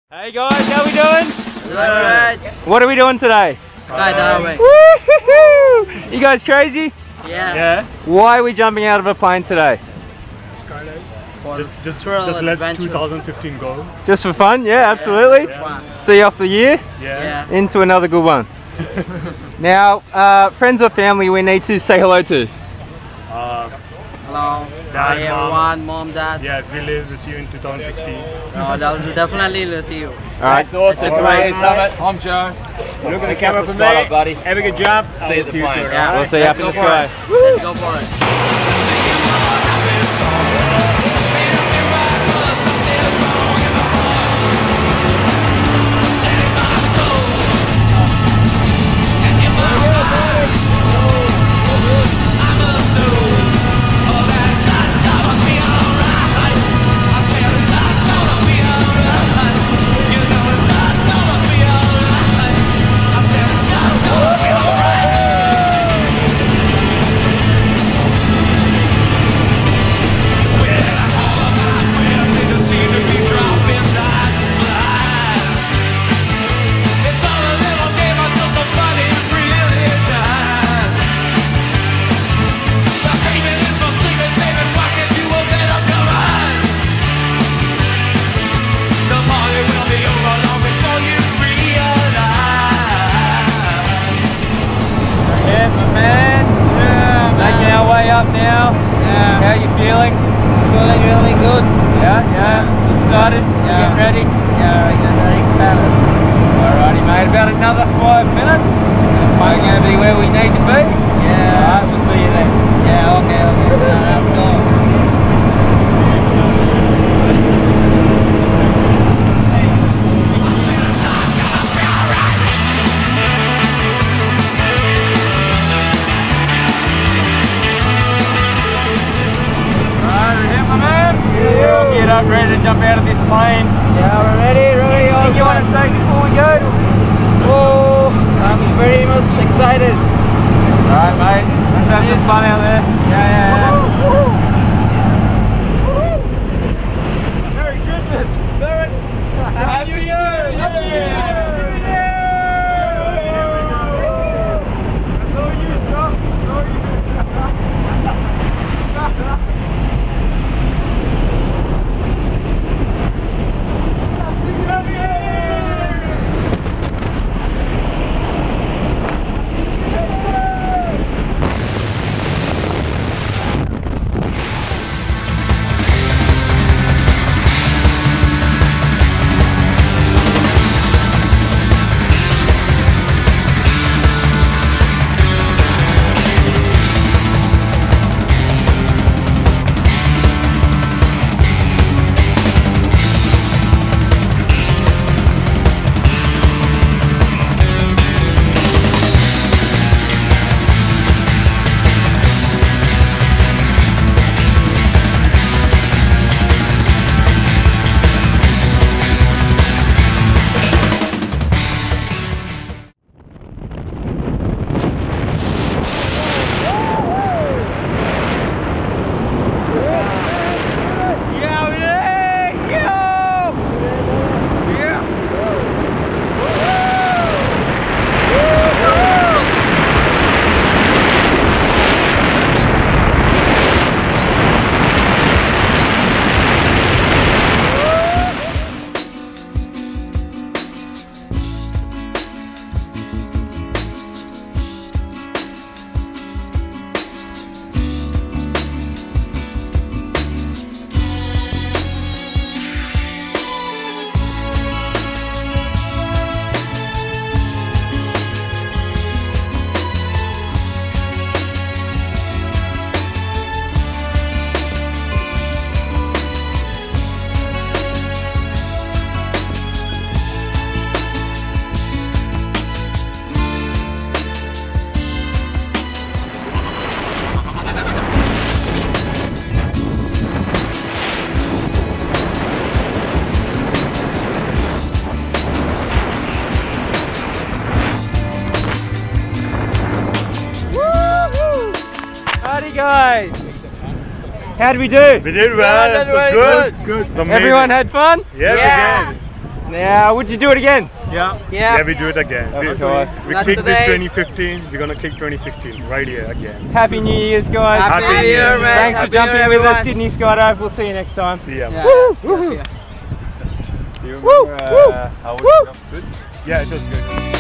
Hey guys, how we doing? Alright. What are we doing today? Skydiving. Woo-hoo-hoo! You guys crazy? Yeah. Why are we jumping out of a plane today? Just Thrill let adventure. 2015 go. Just for fun? Yeah, absolutely. Fun. See you off the year Yeah. into another good one. Now, friends or family we need to say hello to. Hello. Dad, Hi Mom. everyone, mom, dad. Yeah, we'll see you in 2016. They'll definitely see you. Alright. That's awesome. That's great. Hey, Summit. I'm Joe. Look at the camera for me. Spot up, buddy. Have a good jump. See you at the plane. Yeah. We'll see you up in the Let's go for sky. it. Let's go for it. Making our way up now. Yeah. How are you feeling? Feeling really good. Yeah. Excited? Yeah. Get ready? Yeah, I get very excited. Alrighty mate, about another 5 minutes. We're going to be where we need to be. Yeah. Alright, we'll see you then. Yeah, okay. Let's go. Get up, ready to jump out of this plane. Yeah, we're ready. Anything you want to say before we go? Oh, I'm very much excited. Alright mate, let's have some fun out there. Yeah. Merry Christmas! Happy New Year! Happy New Year! That's all you, Scott. That's all you. guys. How did we do? We did well. Yeah, It was good. Good. Everyone had fun? Yeah, we did. Now, would you do it again? Yeah. Yeah. Yeah, we do it again. Of course. We Not kicked today. this 2015. We're gonna kick 2016 right here again. Happy New Year's, guys. Happy New Year, man. Thanks for Happy jumping New with Year, us, everyone. Sydney Skydive. We'll see you next time. See ya. Yeah. Woo! Yeah. Woo! Woo! Yeah, it was good.